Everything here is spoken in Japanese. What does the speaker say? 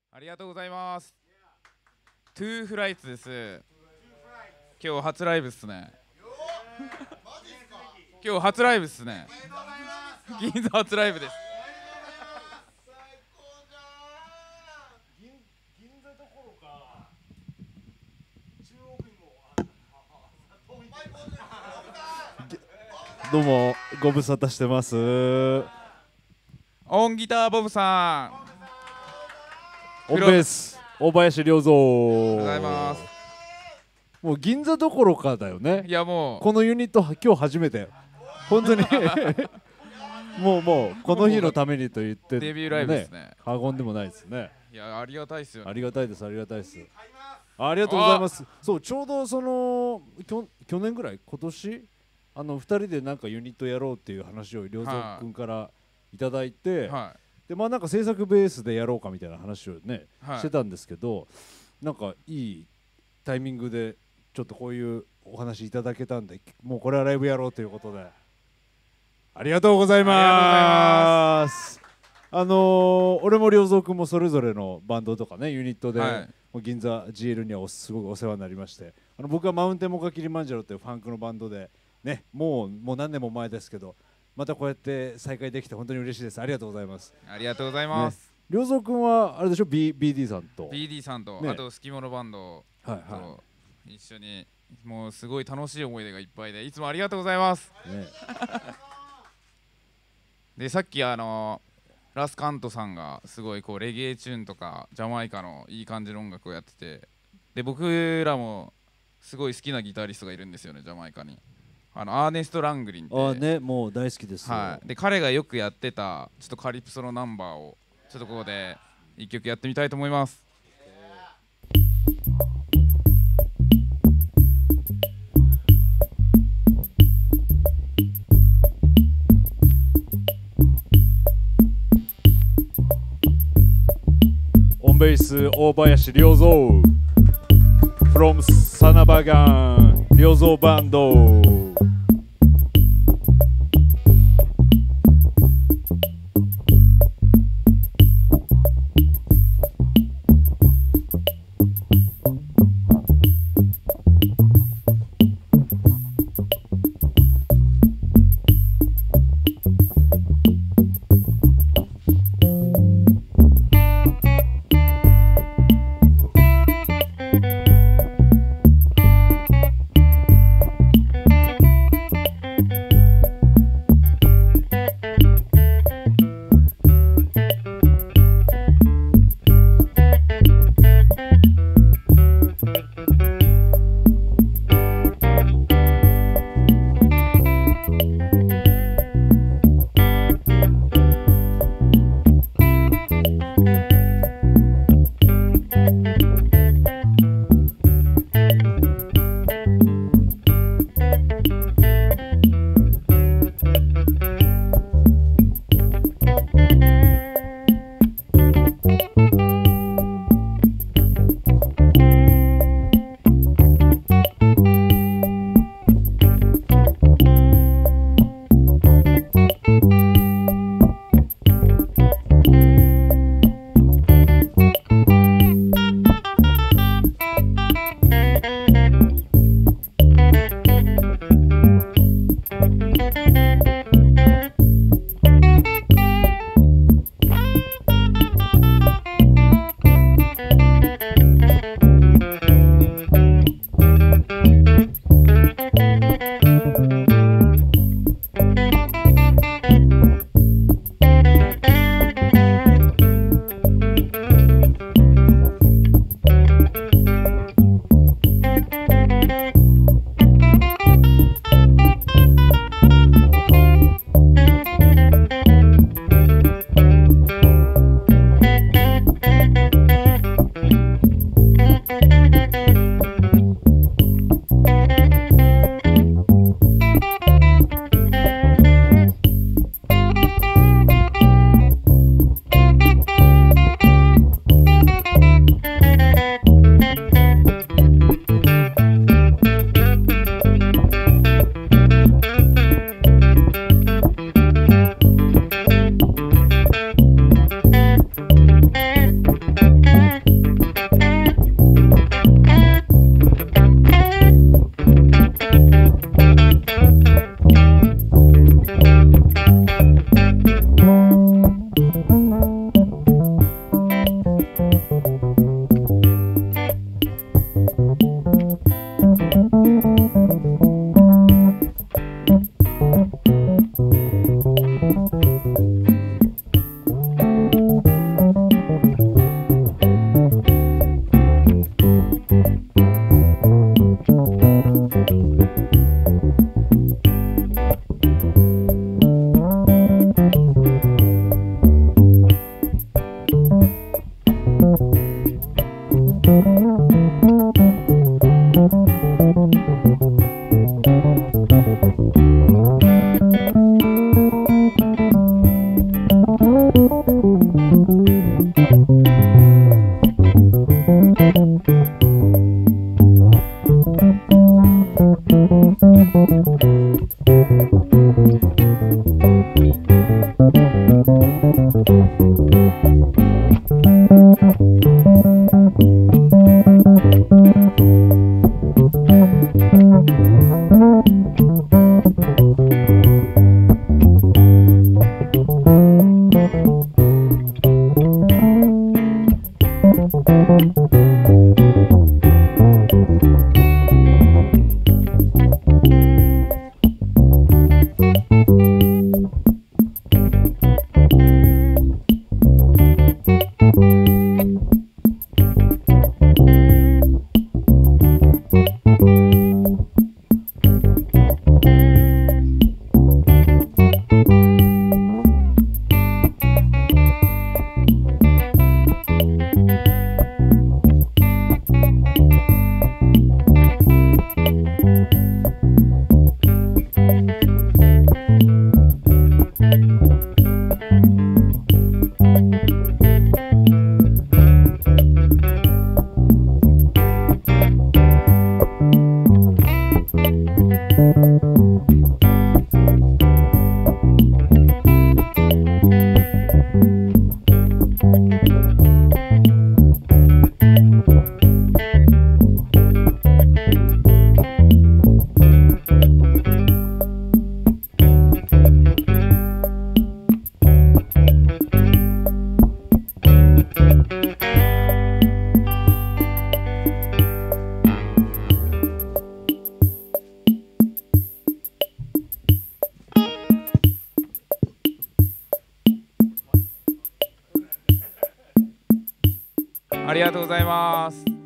ありがとうございます。トゥーフライツです。今日初ライブっすね。今日初ライブっすね。銀座初ライブです。 銀座どころか中央区にもどうもご無沙汰してます。 オンギターボブさん、 オンベース大林良三。 ございます。 もう銀座どころかだよね。 いやもうこのユニット今日初めて本当にもうこの日のためにと言ってデビューライブですね。 過言でもないですね。 いやありがたいですよね。 ありがたいです、ありがたいです。ありがとうございます。そうちょうどその去年ぐらい、今年2人でなんかユニットやろうっていう話を良三君からいただいて、 はでまあなんか制作ベースでやろうかみたいな話をね、 はいしてたんですけど、なんかいいタイミングでちょっとこういうお話いただけたんで、もうこれはライブやろうということでありがとうございます。俺も良三君もそれぞれのバンドとかねユニットで、 はいもう銀座 GL にはすごくお世話になりまして、僕はマウンテンモカキリマンジャロっていうファンクのバンドでね、もう何年も前ですけど、またこうやって再会できて本当に嬉しいです。ありがとうございます。 ありがとうございます。 良三君はあれでしょ、BD さんと BD さんと、 ねあとスキモノバンドはいはと一緒に、もうすごい楽しい思い出がいっぱいで、いつもありがとうございます。 い、ね、 でさっきラスカントさんがすごいこうレゲエチューンとかジャマイカのいい感じの音楽をやってて、で僕らもすごい好きなギタリストがいるんですよね、ジャマイカに。アーネスト・ラングリンって。 あね、もう大好きですよ。 はい、で彼がよくやってたちょっとカリプソのナンバーをちょっとここで一曲やってみたいと思います。 オンベース大林良三 from サナバガン良三バンド。 ありがとうございます。